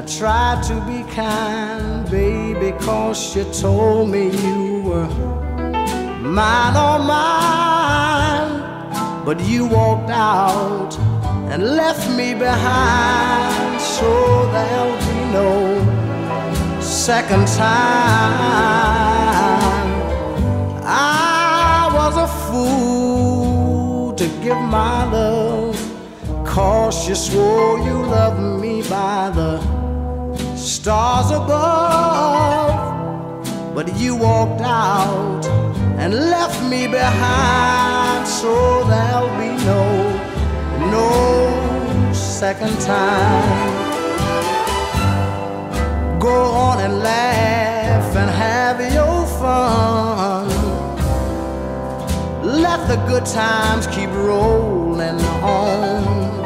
tried to be kind, baby, 'cause you told me you were mine, all mine. But you walked out and left me behind, so there'll be no second time. I was a fool to give my love, 'cause you swore you loved me by the stars above. But you walked out and left me behind, so there'll be no second time. Go on and laugh and have your fun. Let the good times keep rolling on.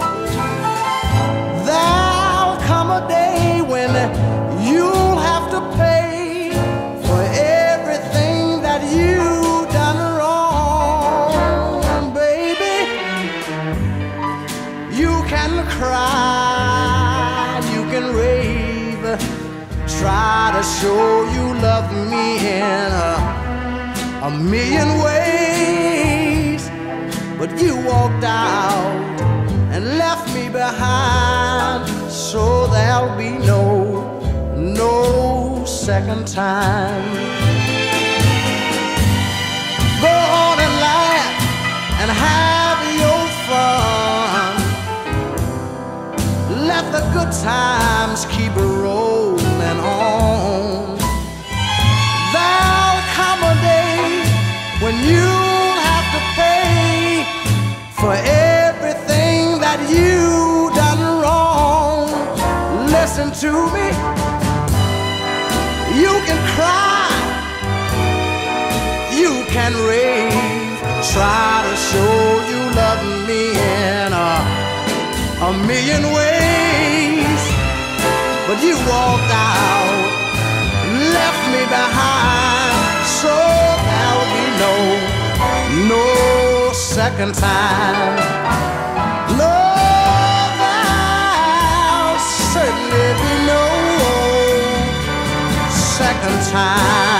There'll come a day when you'll have to pay for everything that you done wrong, baby. You can cry, you can rave, try to show you love me in a million ways, but you walked out and left me behind, so there'll be no second time. Go on and laugh and have your fun. Let the good times keep rolling on. There'll come a day when you'll have to pay for everything that you done wrong. Listen to me. You can cry, you can rave, try to show you love me in a million ways, but you walked out, left me behind, so there'll be no second time. No, there'll certainly be no second time.